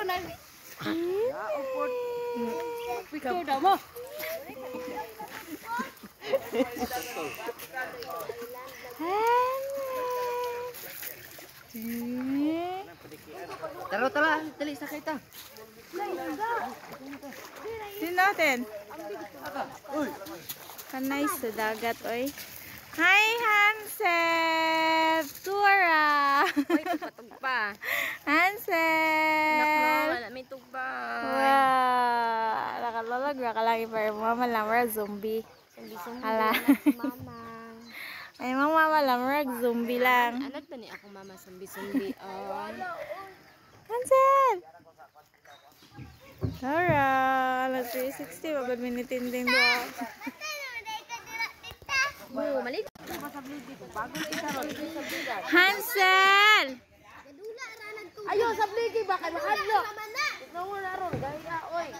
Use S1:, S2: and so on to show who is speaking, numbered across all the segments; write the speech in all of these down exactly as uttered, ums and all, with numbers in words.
S1: na. Ya, upod. Picture daw mo. Taro tala, dali sa kita.
S2: Sino natin? Kanay sa dagat, oy. Hi, Hansel! Tura!
S1: Ay, patugpa.
S2: Hansel!
S1: Nakma, may tugpa.
S2: Wow! Nakalalag, nakalagi pa rin. Mama lang, marag zombie.
S1: Zombie-zombie.
S2: Hala.
S1: Mama.
S2: Ay, mama lang, marag zombie lang.
S1: Anak na ni ako mama, zombie-zombie. Oh.
S2: Hansel! Tura! Alas three sixty, wagod minitinding doon.
S1: Oh, mali.
S2: Hansel!
S1: Ayo sa bligi ba kay makadlo? Ikaw na ron, gaya oy.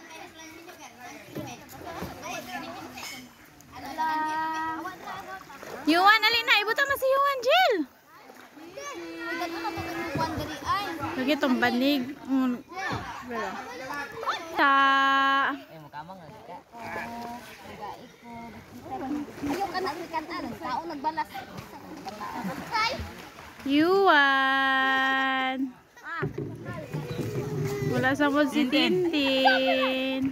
S2: Yuan, alin na. Ibuta mo si Yuan, Jill. Lagi itong banig. Mm. Ta.
S1: Eh, makamang nga ka. Yung anak ni Kanan, tao nagbalas.
S2: Yuan. Wala sa mo si Tintin.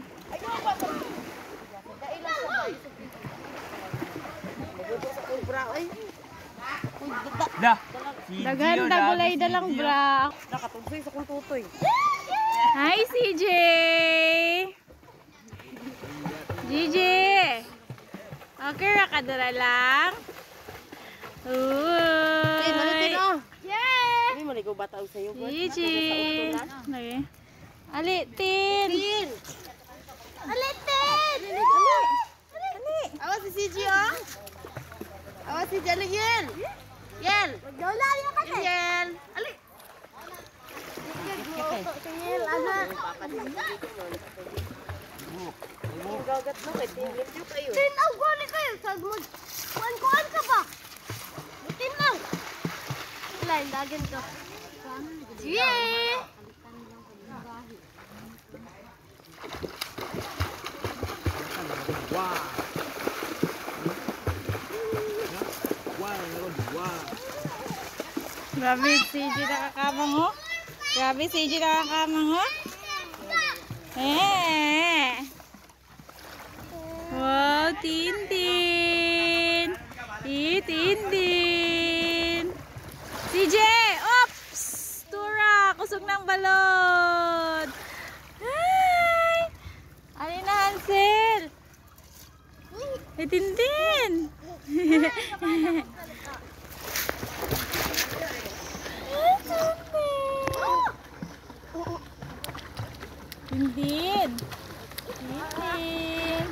S3: Dah.
S2: Daganda gulay dalang bra.
S1: Nakatugsoy sa kultutoy.
S2: Hi, C J. Gigi. Okay, rakadara lang. Uy.
S1: Eh, malitin oh.
S2: Yeah.
S1: Hindi mo ligaw bata sa iyo.
S2: Gigi. Lagi. Ali, Tin.
S1: Tin.
S2: Ali, Tin. Ali.
S1: Awas si C G oh. Awas si Jali Yel. Yel.
S2: Dola ya ka te.
S1: Yel. Ali.
S2: Yel, ana.
S1: Gagat mo kay Tin Limpyo kayo.
S2: Tin, aw gani kayo. Sag mo. Kuan-kuan ka ba? Tin lang. Lain dagan ka. Yeah.
S3: Wah. Wah, wah.
S2: Grabe si G nakakamang ho. Grabe si G nakakamang ho. Eh. Wow, Tintin. Eh, Tintin. C J, oops. Tura, kusog ng balon. Hi. Alin na, Hansel? Eh, Tintin. Tintin. Tintin.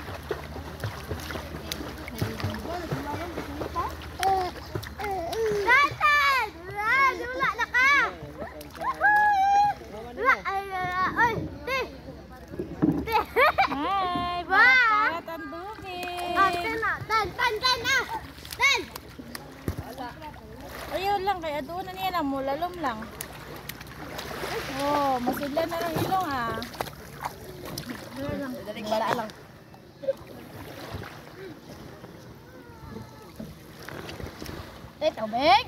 S2: Tintin! Lula na ka! Lula! Ay, ay, di! Di! Hi! Parat ang dumi! Tan, tan, tan na! Tan! Ayun lang, kaya doon na niya lang mo, lalom lang. Oh, masidla na lang ilong ah.
S1: Daling bala lang.
S2: Eh, tubig!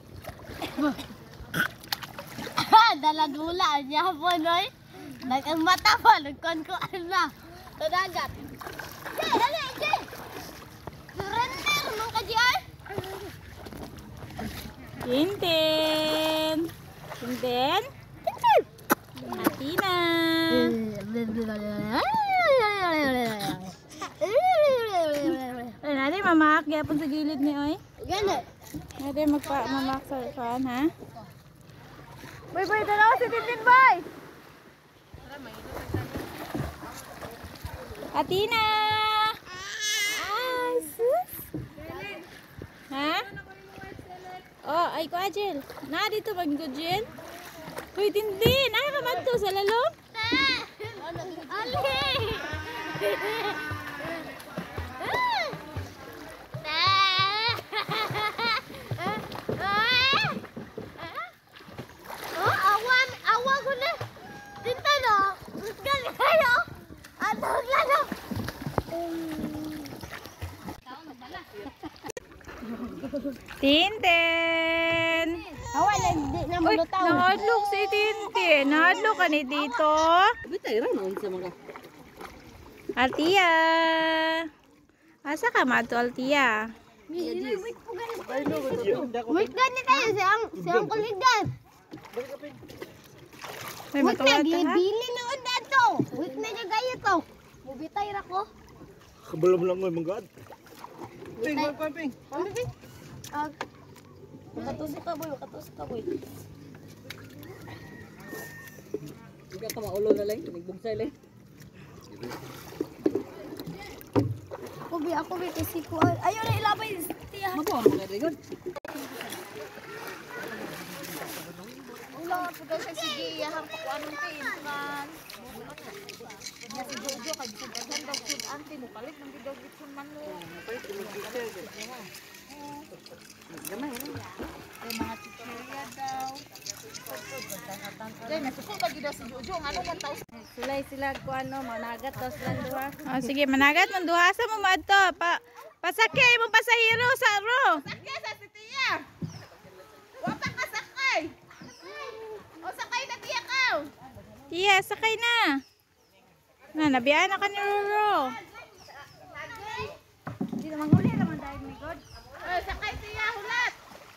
S2: Daladula niya po, noy. Nagkang mata pa, nagkuhan-kuhan na. Sa dagat. Jay, dali, Jay! Surrender, nung ka, Jay! Tintin! Tintin? Tintin! Mati na! Ay, natin mamak, yapon sa gilid ni Oy.
S1: Gani.
S2: Natin magpa mamak sa fan, ha? Boy, boy, dalawa si Tintin, boy! Atina! Ah, sus! Ha? Oh, ay ko, Ajel. Na, dito mag-good, Jill. Uy, Tintin! Ano ka man to sa lalong? Ali! Oh, awan! Awan ko na! Tintin, Tintin!
S1: Awan, hindi na
S2: Uy,
S1: mulutaw.
S2: nahadlok si Tintin. Nahadlok ka ni dito.
S3: Bitay ra noon sa mga.
S2: Altia. Asa ka mato, Altia?
S1: Wait, gani tayo si ang si Uncle Edgar.
S2: May
S1: Wait na,
S2: makawata ha?
S1: bili na unda to. Wait na niya gaya to. Mubitay ra ko.
S3: Kabalo mo lang mo mangad.
S1: Ping, ping, ping. Ano ping? Ah,
S2: Makatusok ka, boy. Makatusok ka, boy.
S3: Ika ka maulo na lang, nagbugsay lang.
S1: ako bi, ako bi kasi ko. Ayaw na ilabay tiya.
S3: Mabuha mo ka rigod.
S1: Ulo, pudaw siya sige, yahang pakuan ng pinman. Niya si Jojo, kay bisag agad daw food auntie mo, palit ng bidaw bitsun man mo. Ay, mga chichirya daw. Dahil, nasusul pa gida si Jojo, ano man tao? Sulay sila ko ano, managat daw sila duha.
S2: Oh, sige, managat mo. Duhasa mo madto. Pa pasakay mo pasahero sa ro.
S1: Sakay sa si Tia! Wapa ka sakay! O sakay na Tia ka!
S2: Tiya, sakay na. Na, nabiyaan na ka ni Roro.
S1: Hindi naman huli naman dahil may God. O, sakay Tia, hulat!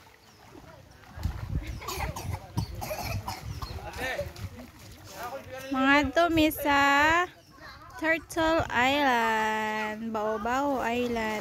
S2: Mga dumi sa Turtle Island. Bao-bao Island.